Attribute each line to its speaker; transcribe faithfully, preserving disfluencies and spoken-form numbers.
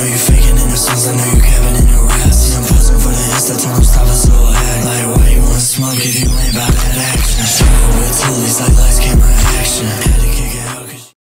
Speaker 1: you faking in the songs, I know you capping in the raps. See, I'm posting for the Insta, tell them stop